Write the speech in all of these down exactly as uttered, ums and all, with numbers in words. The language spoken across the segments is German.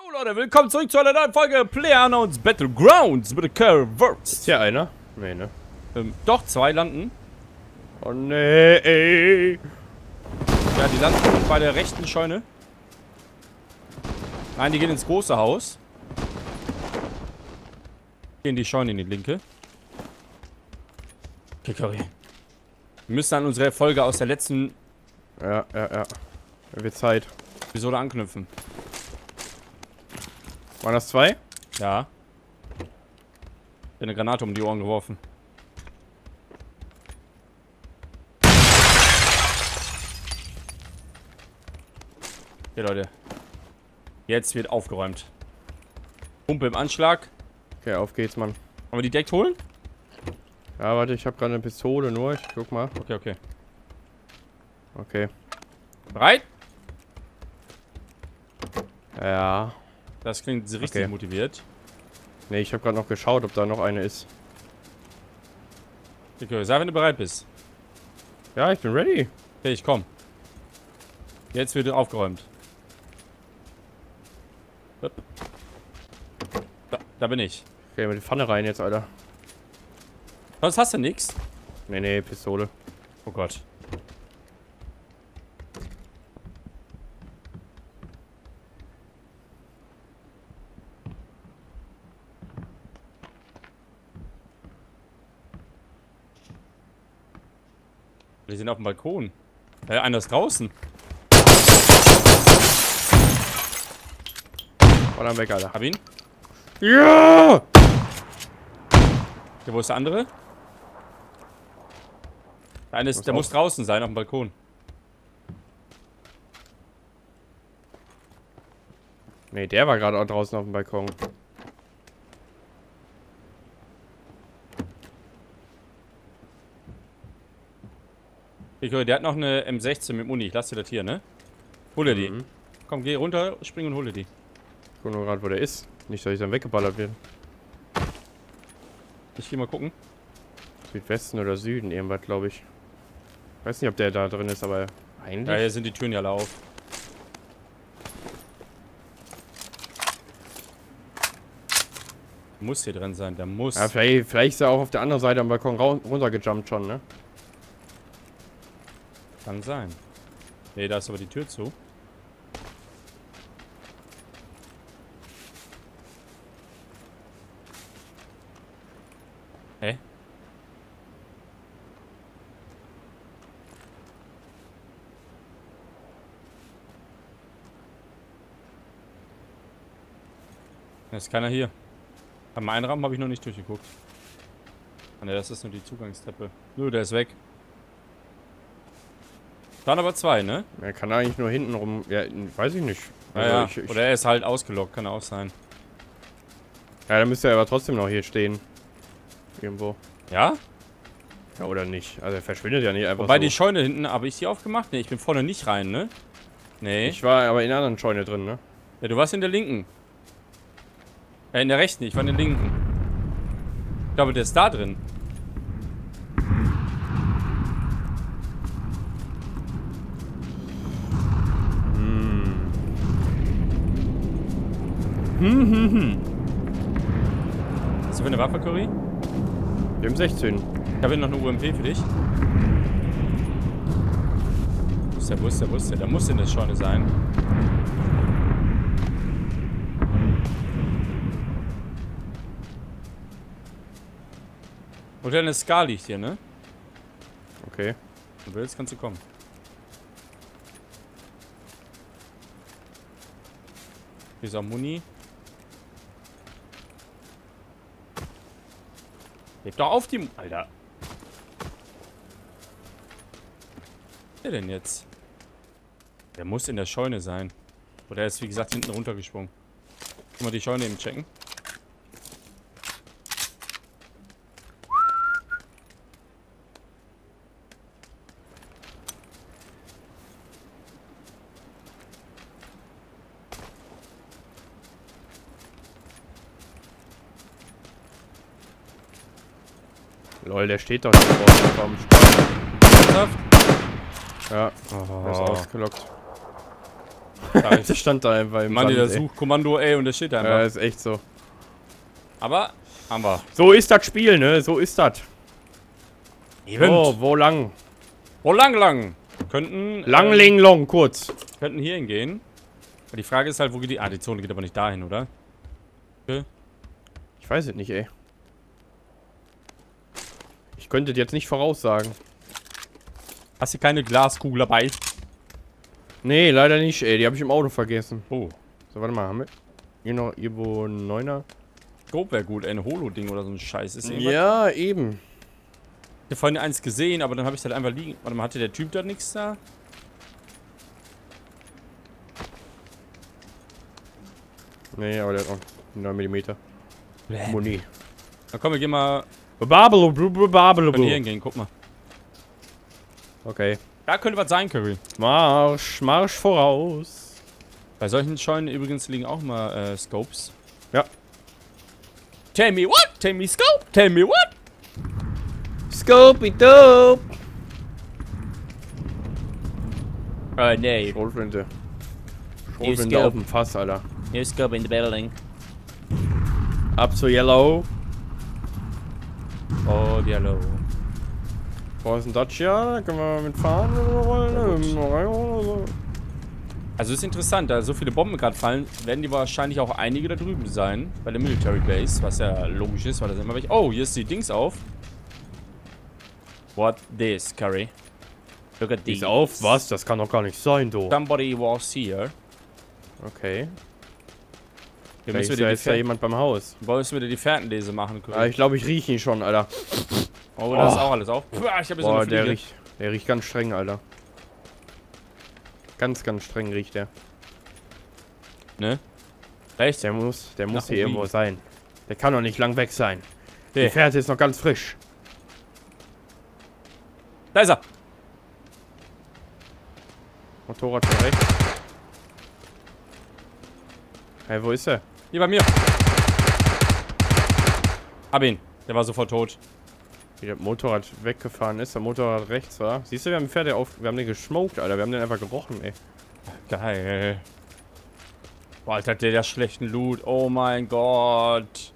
Jo Leute, willkommen zurück zu einer neuen Folge PlayerUnknown's Battlegrounds mit Curveworks. Ist hier einer? Nee, ne? Ähm, doch, zwei landen. Oh nee, ey. Ja, die landen bei der rechten Scheune. Nein, die gehen ins große Haus. Gehen die Scheune in die linke. Kickery. Wir müssen an unsere Folge aus der letzten Ja, ja, ja. Wird Zeit. Episode anknüpfen. Waren das zwei? Ja. Ich hab eine Granate um die Ohren geworfen. Okay, Leute. Jetzt wird aufgeräumt. Pumpe im Anschlag. Okay, auf geht's, Mann. Wollen wir die Deck holen? Ja, warte, ich habe gerade eine Pistole nur. Ich guck mal. Okay, okay. Okay. Bereit? Ja. Das klingt richtig Okay. motiviert. Nee, ich habe gerade noch geschaut, ob da noch eine ist. Okay, sag, wenn du bereit bist. Ja, ich bin ready. Okay, ich komm. Jetzt wird aufgeräumt. Hup. Da, da bin ich. Okay, mit die Pfanne rein jetzt, Alter. Sonst hast du nix. Nee, nee, Pistole. Oh Gott. Die sind auf dem Balkon. Äh, einer ist draußen. Voll am weg, Alter. Hab ihn. Ja! Okay, wo ist der andere? Der eine ist, Was der auch? muss draußen sein, auf dem Balkon. Nee, der war gerade auch draußen auf dem Balkon. Ich höre, der hat noch eine M sechzehn mit Muni. Ich lasse dir das hier, ne? Hole die. Mhm. Komm, geh runter, spring und hole die. Ich guck nur gerade, wo der ist. Nicht, dass ich dann weggeballert werde. Ich geh mal gucken. Südwesten oder Süden, irgendwas, glaube ich. Weiß nicht, ob der da drin ist, aber eigentlich. Ja, hier sind die Türen ja alle auf. Muss hier drin sein, der muss. Ja, vielleicht, vielleicht ist er auch auf der anderen Seite am Balkon runtergejumpt schon, ne? Kann sein. Ne, da ist aber die Tür zu. Hä? Da ist keiner hier. Beim Einrahmen habe ich noch nicht durchgeguckt. Ah ne, das ist nur die Zugangstreppe. Nö, der ist weg. Dann aber zwei, ne? Er kann eigentlich nur hinten rum. Ja, weiß ich nicht. Also Ja, ja. ich, ich, Oder er ist halt ausgelockt, kann auch sein. ja, dann müsste er aber trotzdem noch hier stehen. Irgendwo. Ja? Ja, oder nicht? Also er verschwindet ja nicht einfach Wobei so. die Scheune hinten, habe ich die aufgemacht? Ne, ich bin vorne nicht rein, ne? Nee. Ich war aber in einer anderen Scheune drin, ne? Ja, du warst in der linken. Ja, in der rechten, ich war in der linken. Ich glaube, der ist da drin. Hm, hm, hm. Was hast du für eine Waffe, Curry? Wir haben sechzehn. Ich habe hier noch eine U M P für dich. Wo ist der, wo ist der, wo ist der? Der muss in der Scheune sein. Und eine Scar liegt hier, ne? Okay. Wenn du willst, kannst du kommen. Hier ist auch Muni. Heb doch auf die... M Alter. Was ist der denn jetzt? Der muss in der Scheune sein. Oder er ist, wie gesagt, hinten runtergesprungen. Guck mal die Scheune eben checken. Lol, der steht doch hier draußen vorm Spaß. Ernsthaft? Ja, der ist Oh. ausgelockt. Der stand da einfach im Mann, Sand, der ey. Suchkommando, ey, und der steht da einfach. Ja, ist echt so. Aber, haben wir. So ist das Spiel, ne? So ist das. Eben. Oh, wo lang? Wo lang, lang? Könnten... Lang, ähm, ling, long, kurz. Könnten hier hingehen. Aber die Frage ist halt, wo geht die... Ah, die Zone geht aber nicht dahin, oder? Okay. Ich weiß es nicht, ey. Ich könnte dir jetzt nicht voraussagen. Hast du keine Glaskugel dabei? Nee, leider nicht, ey. Die habe ich im Auto vergessen. Oh. So, warte mal, haben wir hier noch irgendwo einen Neuner? Scope wäre gut, ey, ein Holo-Ding oder so ein Scheiß. Ist irgendwas? Ja, eben. Ich hab vorhin eins gesehen, aber dann habe ich halt einfach liegen. Warte mal, hatte der Typ da nichts da? Nee, aber der hat auch neun Millimeter. Bäh. Muni. Na komm, wir gehen mal Babelo, babelo. können hier hingehen, guck mal. Okay. Da könnte was sein, Curry. Marsch, Marsch voraus. Bei solchen Scheunen übrigens liegen auch mal äh, Scopes. Ja. Tell me what? Tell me scope? Tell me what? Scopey dope. Äh, nee. Schrotflinte. New Schrotflinte scope. auf dem Fass, Alter. New scope in the building. Up zu Yellow. Oh, Diallo. Wo ist ein Dacia? Können wir mitfahren? Also ist interessant, da so viele Bomben gerade fallen, werden die wahrscheinlich auch einige da drüben sein. Bei der Military Base, was ja logisch ist, weil da sind immer welche. Oh, hier ist die Dings auf. What this, Curry? Look at Die these. ist auf? Was? Das kann doch gar nicht sein, du. Somebody was here. Okay. Wir Vielleicht müssen ist wieder ja die, jetzt da Fähr jemand beim Haus. wollen wir wieder die Fährtenlese machen, Curry. Ah, ich glaube, ich rieche ihn schon, Alter. Oh, da ist Oh. auch alles auf. Puh, ich habe hier so Boah, eine der Fliege. riecht, der riecht ganz streng, Alter. Ganz, ganz streng riecht der. Ne? Echt? Der muss, der muss Nach hier Urin. irgendwo sein. Der kann doch nicht lang weg sein. Die Nee. Fährte ist noch ganz frisch. Da ist er. Motorrad schon rechts. Hey, wo ist er? Hier bei mir. Hab ihn. Der war sofort tot. Wie der Motorrad weggefahren ist. Der Motorrad rechts war. Siehst du, wir haben die Pferde auf. Wir haben den geschmoked, Alter. Wir haben den einfach gerochen, ey. Geil. Boah, Alter, hat der der schlechten Loot. Oh mein Gott.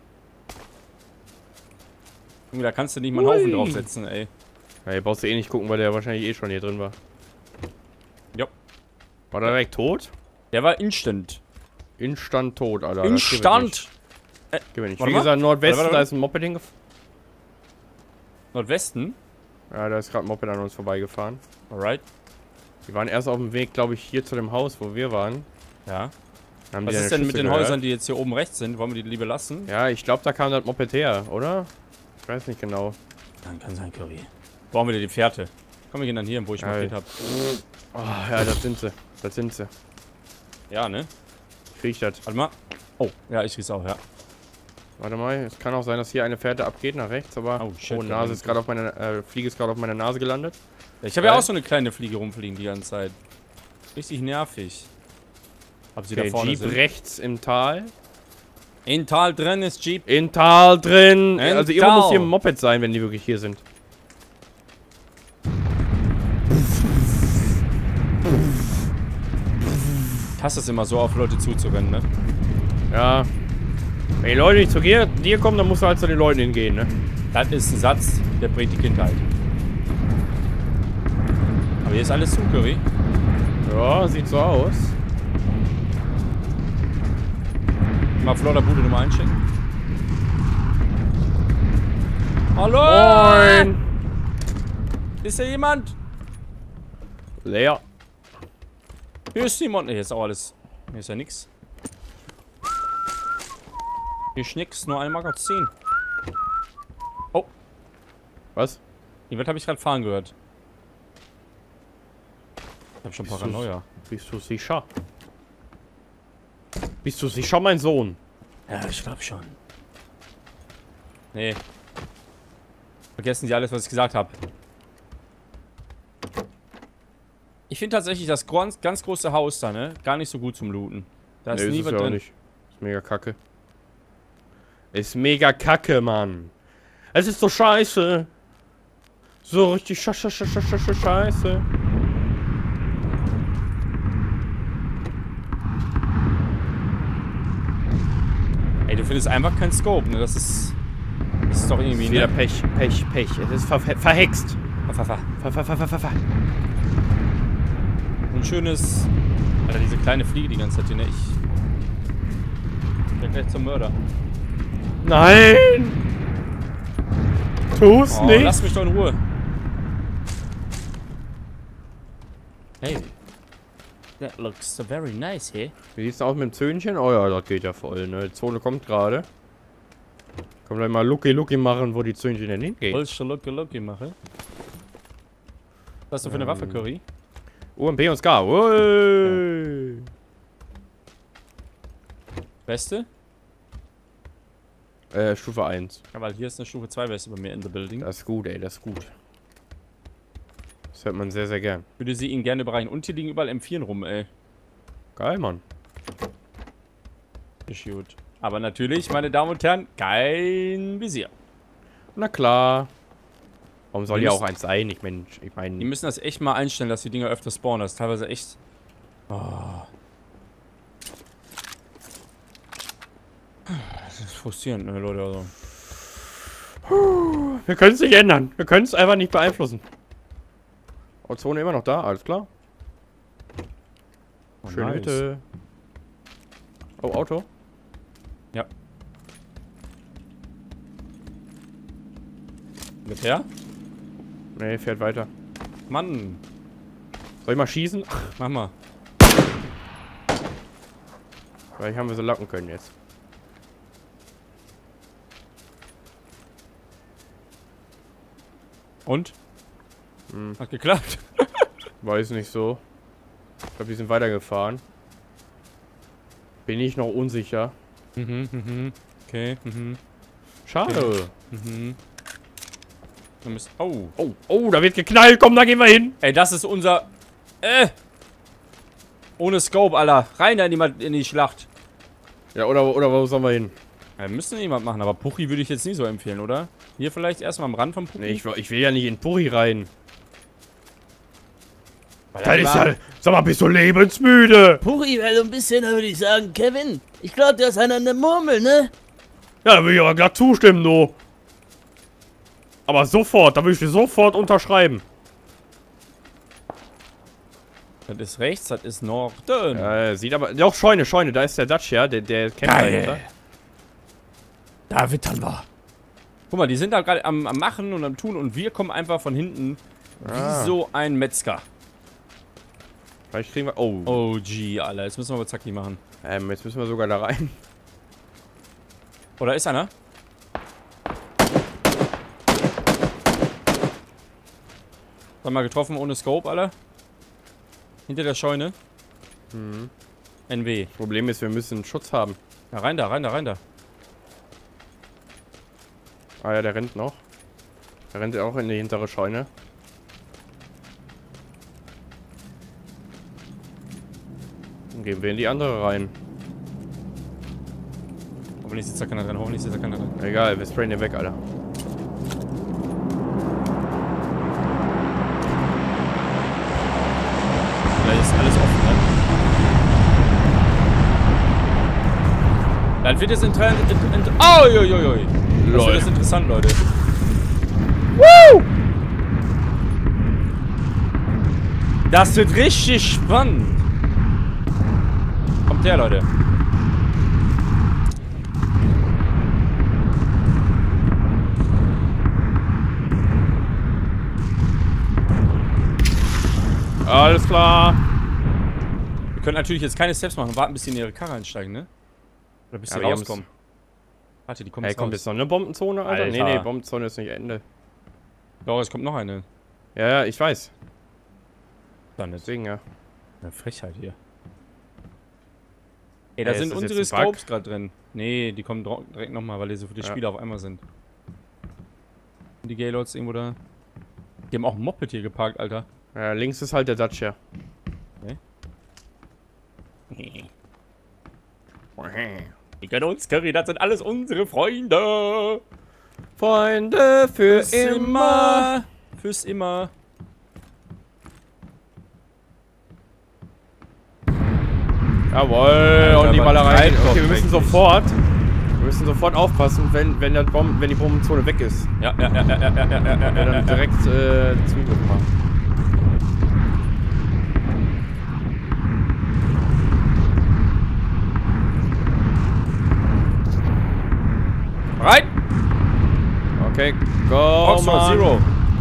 Junge, da kannst du nicht mal einen Ui. Haufen draufsetzen, ey. Ja, hier brauchst du eh nicht gucken, weil der wahrscheinlich eh schon hier drin war. Jo. War der direkt tot? Der war instant. Instant tot, Alter. Instant. Das gehen wir nicht. Warte Wie mal. gesagt, Nordwesten, Warte, warte, da ist ein Moped hingefahren. Nordwesten. Ja, da ist gerade ein Moped an uns vorbeigefahren. Alright. Die waren erst auf dem Weg, glaube ich, hier zu dem Haus, wo wir waren. Ja. Haben Was die ist eine denn mit Schüsse den gehört. Häusern, die jetzt hier oben rechts sind? Wollen wir die lieber lassen? Ja, ich glaube, da kam das Moped her, oder? Ich weiß nicht genau. Dann kann sein, Curry. Brauchen wir die Fährte. Komm, wir gehen dann hier, wo ich Ja. markiert habe. Oh, ja, das sind sie. Das sind sie. Ja, ne? Ich riech das. Warte mal. Oh, ja, ich riech's auch, ja. Warte mal, es kann auch sein, dass hier eine Fährte abgeht nach rechts, aber... Oh, shit, oh, da Nase ist gerade auf meine... Äh, Fliege ist gerade auf meiner Nase gelandet. Ich habe ja Geil. auch so eine kleine Fliege rumfliegen die ganze Zeit. Richtig nervig. Ob sie Okay, da vorne Jeep sind. rechts im Tal. In Tal drin ist Jeep. In Tal drin. In also irgendwo muss Tal. hier ein Moped sein, wenn die wirklich hier sind. Ich hasse es immer so, auf Leute zuzurennen, ne? Ja. Wenn die Leute nicht zu dir, dir kommen, dann musst du halt zu den Leuten hingehen, ne? Das ist ein Satz, der bringt die Kindheit. Aber hier ist alles zu, Curry. Ja, sieht so aus. Mal Florida Bude Nummer einchecken. Hallo! Moin! Ist hier jemand? Leer. Hier ist niemand. Ne, hier ist auch alles. Hier ist ja nix. Hier ist nix, nur ein Magazin. Oh, Was? irgendwas habe ich gerade fahren gehört. Ich hab schon Bist Paranoia. Bist du sicher? Bist du sicher, mein Sohn? Ja, ich glaube schon. Nee. Vergessen Sie alles, was ich gesagt habe. Ich finde tatsächlich das ganz, ganz große Haus da, ne? Gar nicht so gut zum Looten. Da ist Nee, nie ist was es ja auch drin. nicht. Ist mega kacke. Ist mega kacke, Mann. Es ist so scheiße. So richtig sche sche sche sche sche scheiße. Ey, du findest einfach kein Scope, ne? Das ist... Das ist doch irgendwie... Wieder Ne? Pech, Pech, Pech. Es ist ver verhext. Ver ver Ver ver ver ver ver ver. Ein schönes... Alter, diese kleine Fliege die ganze Zeit hier, ne? Ich... Ich bin gleich zum Mörder. Nein! Tu's Oh, nicht! lass mich doch in Ruhe. Hey. That looks so very nice here. Wie sieht's denn aus mit dem Zöhnchen? Oh ja, das geht ja voll, ne? Die Zone kommt gerade. Können wir mal Lucky Lucky machen, wo die Zöhnchen denn hingehen. Willst du Lucky Lucky machen? Was hast du für eine Ähm. Waffe, Curry? U M P und Ska. Ui. Beste? Äh, Stufe eins. Ja, weil hier ist eine Stufe zwei Weste bei mir in the building. Das ist gut, ey, das ist gut. Das hört man sehr, sehr gern. Würde sie ihn gerne bereichen. Und hier liegen überall M vier rum, ey. Geil, Mann. Ist gut. Aber natürlich, meine Damen und Herren, kein Visier. Na klar. Warum soll Die ja müssen- auch eins sein? Ich meine, ich Die meine. müssen das echt mal einstellen, dass die Dinger öfter spawnen. Das ist teilweise echt... Oh. Das ist frustrierend, ne, Leute. Also. Wir können es nicht ändern. Wir können es einfach nicht beeinflussen. Oh, Zone immer noch da, alles klar. Oh, Schöne nice. Hütte. Oh, Auto. Ja. Mit her? Nee, fährt weiter. Mann, Soll ich mal schießen? mach mal. Vielleicht haben wir so locken können jetzt. Und? Hm, Hat geklappt. weiß nicht so. Ich glaube, die sind weitergefahren. Bin ich noch unsicher. Mhm, mhm. Okay, mhm. Schade. Mhm. Wir müssen- Oh. Oh, oh, da wird geknallt. Komm, da gehen wir hin. Ey, das ist unser... Äh! Ohne Scope, Alter. Rein da in die, in die Schlacht. Ja, oder, oder wo sollen wir hin? Ja, müssen wir jemand machen, aber Puchi würde ich jetzt nicht so empfehlen, oder? Hier vielleicht erstmal am Rand vom Puchi. Nee, ich, will- ich will ja nicht in Puri rein. Weil Das das ist war- ja... Sag mal, bist du lebensmüde? Puri wäre so ein bisschen, da würde ich sagen, Kevin. Ich glaube, der ist einer an der Murmel, ne? Ja, da will ich aber glatt zustimmen, du. Aber sofort, da will ich dir sofort unterschreiben. Das ist rechts, das ist Norden. Äh, sieht aber... Doch, Scheune, Scheune, da ist der Dutch, ja, der, der kennt dahinter. Da wittern wir. Guck mal, die sind da gerade am, am Machen und am Tun und wir kommen einfach von hinten Ah. wie so ein Metzger. Vielleicht kriegen wir... Oh. O G, Alter. Jetzt müssen wir mal Zacki machen. Ähm, jetzt müssen wir sogar da rein. Oder ist einer? Sag mal getroffen ohne Scope, Alter. Hinter der Scheune. Mhm. N W. Problem ist, wir müssen Schutz haben. Ja, rein da, rein da, rein da. Ah ja, der rennt noch. Der rennt auch in die hintere Scheune. Dann gehen wir in die andere rein. Hoffentlich sitzt da keiner drin, hoffentlich sitzt da keiner drin. Egal, wir sprayen den weg, Alter. Vielleicht ist alles offen, ne? Dann wird es interessant. Oh, jo, jo, jo. Das Lol. wird es interessant, Leute. Woo! Das wird richtig spannend. Kommt her, Leute. Alles klar. Wir können natürlich jetzt keine Steps machen, warten bis sie in ihre Karre einsteigen, ne? Oder bis Ja, sie wir rauskommen. Warte, die kommen Hey, jetzt kommt raus. jetzt noch eine Bombenzone, Alter? Alter. Nee, nee, Bombenzone ist nicht Ende. Doch, es kommt noch eine. Ja, ja, ich weiß. Dann nicht. Deswegen, ja. Eine Frechheit hier. Ey, da Ey, ist sind das unsere jetzt ein Bug? Scopes gerade drin. Nee, die kommen dro- direkt nochmal, weil die so viele Ja. Spieler auf einmal sind. Und die Gaylords irgendwo da. Die haben auch ein Moped hier geparkt, Alter. Ja, links ist halt der Dutch, ja. Die können uns, Curry, das sind alles unsere Freunde. Freunde für immer. Fürs immer. Jawohl, Alter, und die was Ballerei. treibt doch Okay, wir müssen eigentlich? sofort. Wir müssen sofort aufpassen, wenn, wenn, der Bomben, wenn die Bombenzone weg ist. Ja, ja, ja, ja, ja, ja, ja, ja, ja, Wir dann ja. direkt äh, Zugriff machen. Bereit? Okay, go, Oxford Mann. Zero.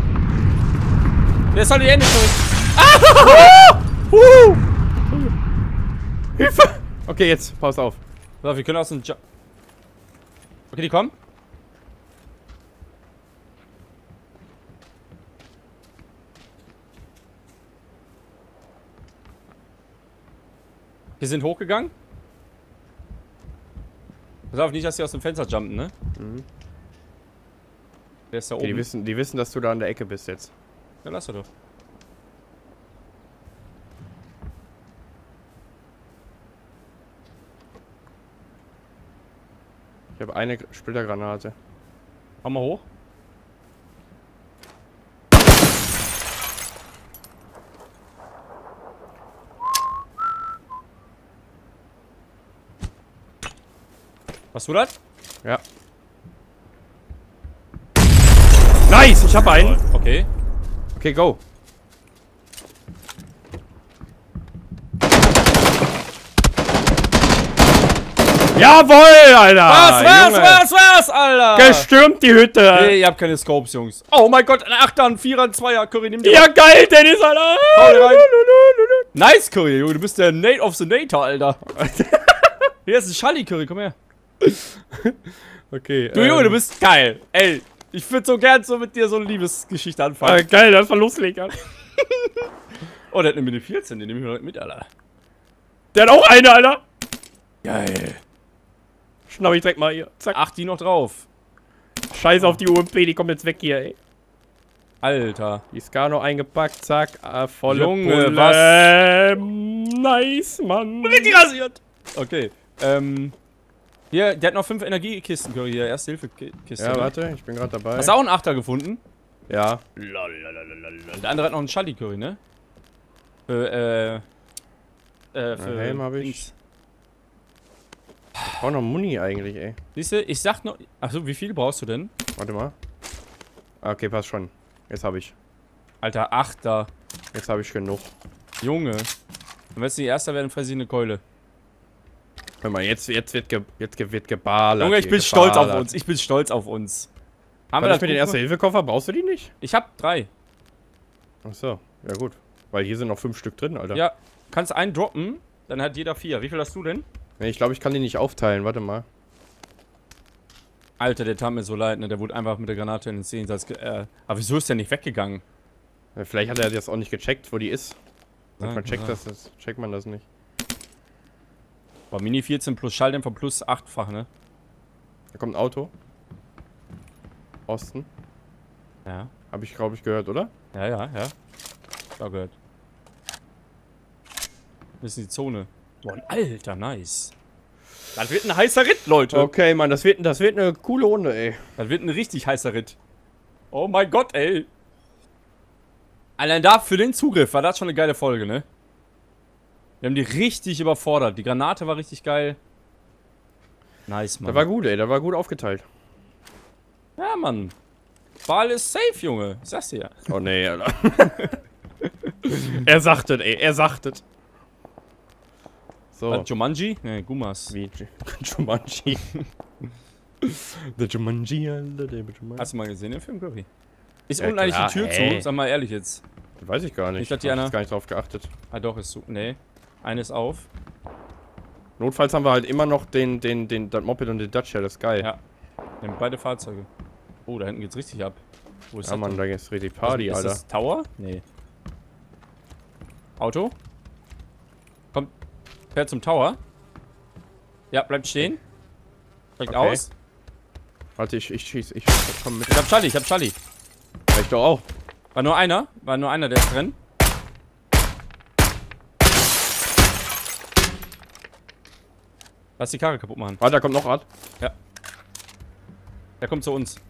Der soll die Hände durch. Uh! Hilfe! Okay, jetzt, pass auf. So, wir können aus dem... Jo okay, die kommen. Wir sind hochgegangen. Pass auf, nicht, dass die aus dem Fenster jumpen, ne? Mhm. Der ist da Okay, die, oben. wissen, die wissen, dass du da an der Ecke bist jetzt. Ja, lass er doch. Ich habe eine Splittergranate. Komm mal hoch. Was du das? Ja. Nice, ich habe einen. Okay. Okay, go. Jawohl, Alter! Was, was, Junge. was, was, Alter? Gestürmt die Hütte! Nee, ihr habt keine Scopes, Jungs. Oh mein Gott, ein Achter, ein Vierer, ein Zweier. Curry, nimm dir. Ja, geil, Dennis, Alter! Hau dir rein. Nice, Curry, Junge. Du bist der Nate of the Nator, Alter. Hier ist ein Schalli, Curry, komm her. Okay, Du, Junge, du bist geil. Ey, ich würde so gern so mit dir so eine Liebesgeschichte anfangen. Ah, geil, das war loslegen. Oh, der hat eine Mini vierzehn, den nehme ich heute mit, Alter. Der hat auch eine, Alter! Geil. Schnapp ich direkt mal hier. Zack. Ach, die noch drauf. Scheiß auf die U M P, die kommt jetzt weg hier, ey. Alter. Die ist gar noch eingepackt, zack. Ah, volle Junge, Pulle. was? Nice, Mann. Richtig rasiert. Okay, ähm. Hier, der hat noch fünf Energiekisten, Curry, hier. Erste-Hilfe-Kiste. Ja, warte, ich bin gerade dabei. Hast du auch einen Achter gefunden? Ja. Der andere hat noch einen Schalli, Curry, ne? Für, äh. Äh, für. Helm hab ich. Dings. Ich brauch noch Muni eigentlich, ey. Siehst du, ich sag noch. Achso, wie viel brauchst du denn? Warte mal. Ah, okay, passt schon. Jetzt habe ich. Alter, Achter. Jetzt habe ich genug. Junge. Und wenn es die Erster werden, fresse ich eine Keule. Hör mal, jetzt, jetzt wird, ge, jetzt ge, wird geballert. Junge, ich hier, bin stolz auf geballert. uns. Ich bin stolz auf uns. Haben Was wir ist mit den Buch- Erste-Hilfe-Koffer? Brauchst du die nicht? Ich hab drei. Achso, ja gut. Weil hier sind noch fünf Stück drin, Alter. Ja, kannst einen droppen, dann hat jeder vier. Wie viel hast du denn? Nee, ich glaube, ich kann die nicht aufteilen. Warte mal. Alter, der tat mir so leid, ne? Der wurde einfach mit der Granate in den Szenensatz ge äh, aber wieso ist der nicht weggegangen? Ja, vielleicht hat er das auch nicht gecheckt, wo die ist. Ja, Man checkt ja. das, das, checkt man das nicht. War Mini vierzehn plus Schalldämpfer plus achtfach, ne? Da kommt ein Auto. Osten. Ja. Habe ich, glaube ich, gehört, oder? Ja, ja, ja. Da gehört. Das ist die Zone. Boah, Alter, nice. Das wird ein heißer Ritt, Leute. Okay, Mann, das wird, das wird eine coole Runde, ey. Das wird ein richtig heißer Ritt. Oh mein Gott, ey. Allein da für den Zugriff war das schon eine geile Folge, ne? Wir haben die richtig überfordert. Die Granate war richtig geil. Nice, Mann. Das war gut, ey. Das war gut aufgeteilt. Ja, Mann. Ball ist safe, Junge. Ich sag's dir. Oh, nee, Alter. Er sagtet, ey. Er sagtet. So. Was, Jumanji? Ne, Gumas. Wie Jumanji. Der Jumanji, Alter. Der Jumanji. Hast du mal gesehen, den Film, Curry? Ist Ja, unten eigentlich klar, die Tür ey. zu? Sag mal ehrlich jetzt. Weiß ich gar nicht. Nicht, dass die Hab einer- jetzt gar nicht drauf geachtet. Ah, doch, ist zu. Nee. Eines auf. Notfalls haben wir halt immer noch den, den, den, das Moped und den Dacia. Das ist geil. Ja. Wir haben beide Fahrzeuge. Oh, da hinten geht's richtig ab. Wo ist Ja, das Mann, denn? da ist richtig Party, ist Alter. das Tower? Nee. Auto? Kommt. Fährt zum Tower. Ja, bleibt stehen. Steigt Okay. aus. Warte, ich, ich schieß. Ich komm mit. Ich hab Charlie, ich hab Charlie. Ja, ich doch auch. War nur einer. War nur einer, der ist drin. Lass die Karre kaputt machen. Warte, da kommt noch Rad. Der kommt zu uns.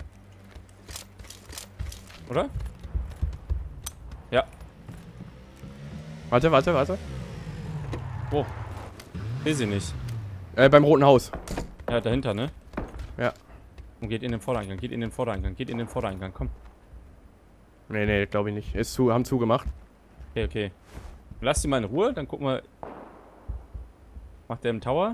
Oder? Ja. Warte, warte, warte. Wo? Seh sie nicht. Äh, beim Roten Haus. Ja, dahinter, ne? Ja. Und geht in den Vordereingang, geht in den Vordereingang, geht in den Vordereingang, komm. Nee, nee, glaube ich nicht. Ist zu, haben zugemacht. Okay, okay. Lass die mal in Ruhe, dann gucken wir. Macht der im Tower?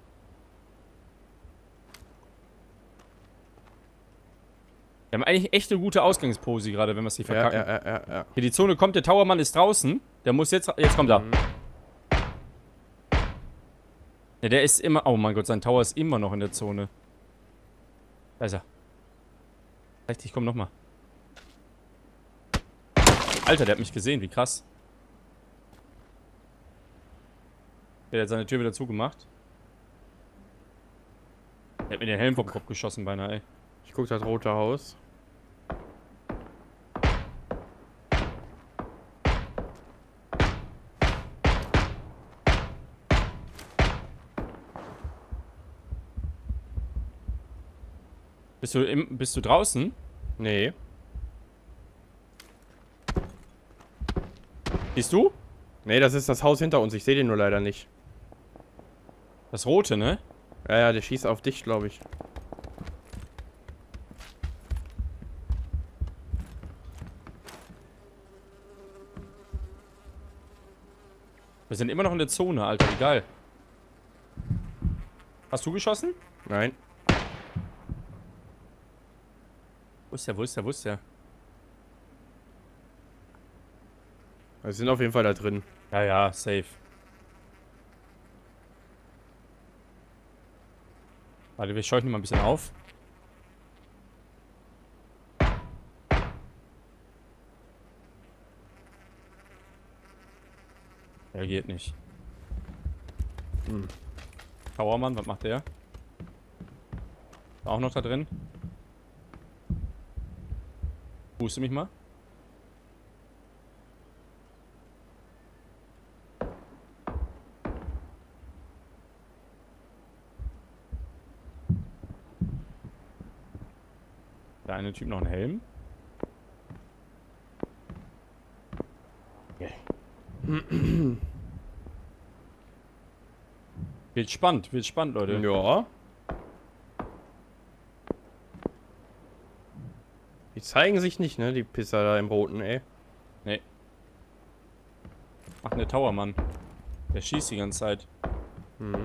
Wir haben eigentlich echt eine gute Ausgangspose gerade, wenn wir es nicht Ja, verkacken. ja, ja, ja, ja. Hier, die Zone kommt, der Towermann ist draußen. Der muss jetzt. Jetzt kommt er. Mhm. Ja, der ist immer. Oh mein Gott, sein Tower ist immer noch in der Zone. Da ist er. Vielleicht, ich komm nochmal. Alter, der hat mich gesehen, wie krass. Der hat seine Tür wieder zugemacht. Der hat mir den Helm vom Kopf geschossen beinahe, ey. Ich guck das rote Haus. Bist du im, bist du draußen? Nee. Siehst du? Nee, das ist das Haus hinter uns. Ich sehe den nur leider nicht. Das rote, ne? Ja, ja, der schießt auf dich, glaube ich. Wir sind immer noch in der Zone, Alter, wie geil. Hast du geschossen? Nein. Wo ist der, wo ist der, wo ist der? Wir sind auf jeden Fall da drin. Ja, ja, safe. Warte, wir scheuchen mal ein bisschen auf. Der geht nicht. Hm. Towermann, was macht der? Ist auch noch da drin? Puste mich mal. Der eine Typ noch einen Helm. Okay. Wird spannend, wird spannend, Leute. Ja. Die zeigen sich nicht, ne? Die Pisser da im Roten, ey. Nee. Ach, ne Towermann. Der schießt die ganze Zeit. Mhm.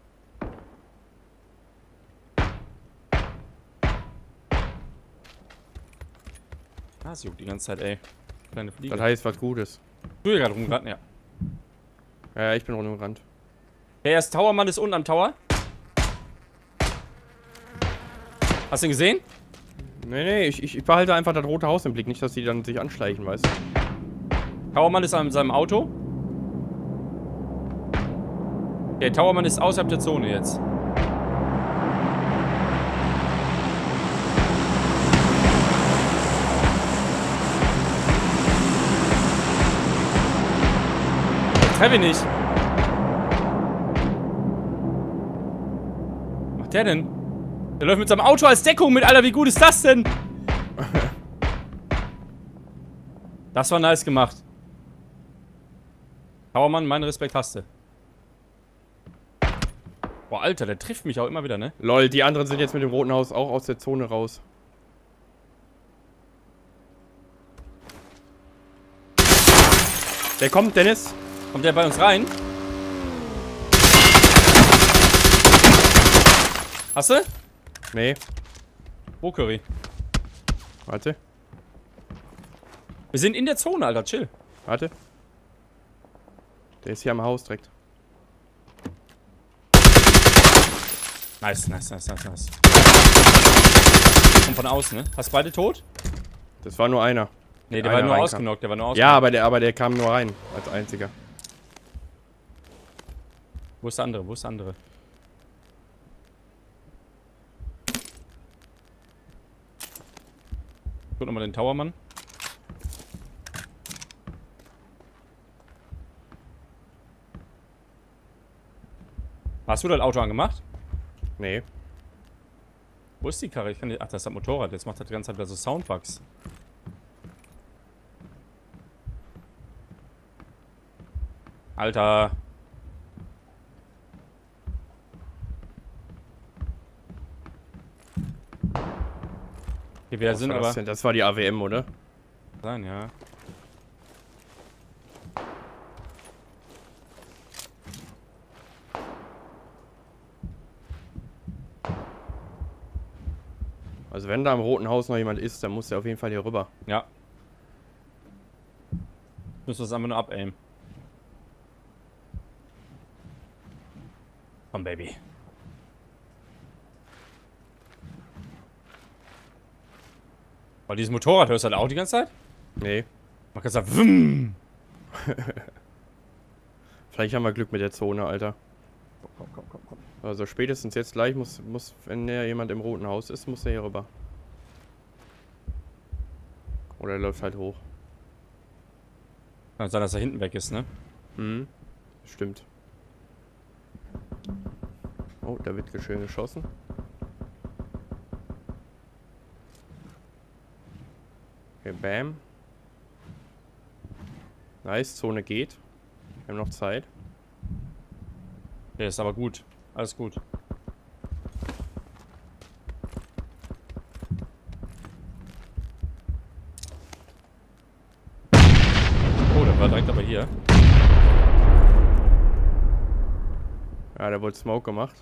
Ah, sie juckt die ganze Zeit, ey. Kleine Fliege. Das heißt was Gutes. Du hier gerade rumgerannt, ja. Ja, ja, ich bin rumgerannt. Der erste Towermann ist unten am Tower. Hast du ihn gesehen? Nee, nee, ich, ich, ich behalte einfach das rote Haus im Blick, nicht, dass die dann sich anschleichen, weißt du? Towermann ist an seinem Auto. Der Towermann ist außerhalb der Zone jetzt. Ich treffe ihn nicht. Was macht der denn? Der läuft mit seinem Auto als Deckung mit, Alter, wie gut ist das denn? Das war nice gemacht. Towermann, meinen Respekt hast du. Boah, Alter, der trifft mich auch immer wieder, ne? Lol, die anderen sind jetzt mit dem roten Haus auch aus der Zone raus. Der kommt, Dennis. Kommt der bei uns rein? Hast du? Nee, Wo, Curry? warte, Wir sind in der Zone, Alter, chill. warte. Der ist hier am Haus direkt. Nice, nice, nice, nice, nice. Kommt von außen, ne? Hast beide tot? Das war nur einer. Ne, der Einer war nur reinkam. ausgenockt, der war nur ausgenockt. Ja, aber der, aber der kam nur rein, als einziger. Wo ist der andere? Wo ist der andere? Guck nochmal den Towermann. Hast du das Auto angemacht? Nee. Wo ist die Karre? Ich kann nicht. Ach, das ist das Motorrad. Jetzt macht das die ganze Zeit wieder so Soundbugs. Alter. Okay, wir Was sind war aber... das denn? Das war die A W M, oder? Sein, ja. Also wenn da im Roten Haus noch jemand ist, dann muss der auf jeden Fall hier rüber. Ja. Müssen wir es einfach nur abaimen. Komm, Baby. Aber dieses Motorrad hörst du halt auch die ganze Zeit? Nee. Man kann sagen, Wumm. Vielleicht haben wir Glück mit der Zone, Alter. Komm, komm, komm, komm. Also spätestens jetzt gleich muss, muss wenn der jemand im Roten Haus ist, muss er hier rüber. Oder er läuft halt hoch. Kann sein, dass er hinten weg ist, ne? Mhm. Stimmt. Oh, da wird schön geschossen. Okay, bam. Nice, Zone geht. Wir haben noch Zeit. Der ist aber gut. Alles gut. Oh, der war direkt aber hier. Ja, der wurde Smoke gemacht.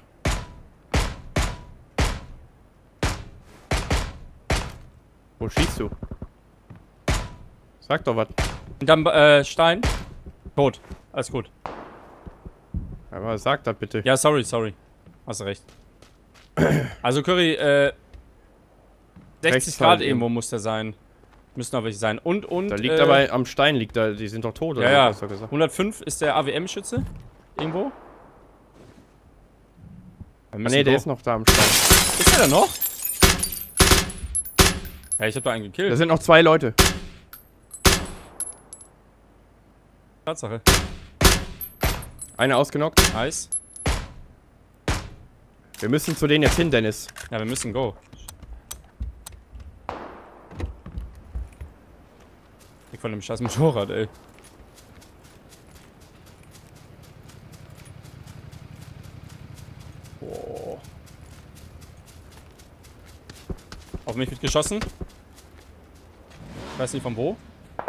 Wo schießt du? Sag doch was. Hinterm äh, Stein. Tot. Alles gut. Aber sag das bitte. Ja, sorry, sorry. Hast du recht. Also Curry, äh, sechzig Rechts Grad halt irgendwo muss der sein. Müssen aber welche sein. Und, und, Da liegt äh, aber am Stein liegt da, die sind doch tot, oder ja, ja. was hast du gesagt? hundertfünf ist der A W M-Schütze. Irgendwo. Ah ne, der ist noch da am Stein. Ist der da noch? Ja, ich hab da einen gekillt. Da sind noch zwei Leute. Tatsache. Einer ausgenockt. Nice. Wir müssen zu denen jetzt hin, Dennis. Ja, wir müssen go. Ich von dem scheiß Motorrad, ey. Boah. Auf mich wird geschossen. Ich weiß nicht von wo.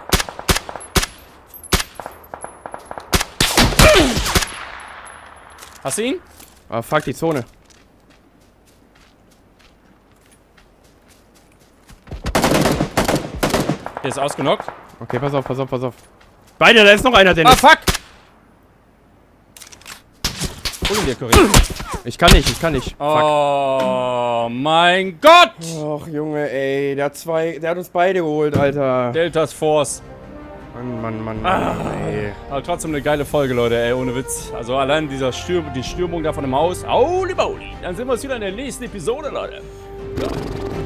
Hast du ihn? Ah, fuck, die Zone. Der ist ausgenockt. Okay, pass auf, pass auf, pass auf. Beide, da ist noch einer, Ah, Dennis. fuck! Hol ihn dir, Curry. Ich kann nicht, ich kann nicht. Oh mein Gott! Och, Junge, ey. Der hat zwei, der hat uns beide geholt, Alter. Deltas Force. Mann, Mann, Mann, Ah. Mann, ey. Aber trotzdem eine geile Folge, Leute, ey, ohne Witz. Also allein dieser Stürm, die Stürmung da von dem Haus. Holy moly. Dann sehen wir uns wieder in der nächsten Episode, Leute. Ja.